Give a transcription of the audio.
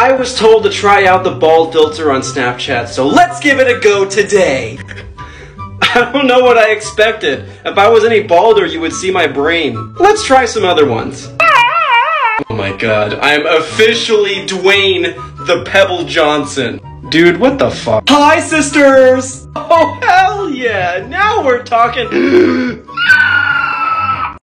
I was told to try out the bald filter on Snapchat, so let's give it a go today. I don't know what I expected. If I was any balder, you would see my brain. Let's try some other ones. Oh my god, I'm officially Dwayne the Pebble Johnson. Dude, what the fuck? Hi, sisters! Oh, hell yeah! Now we're talking.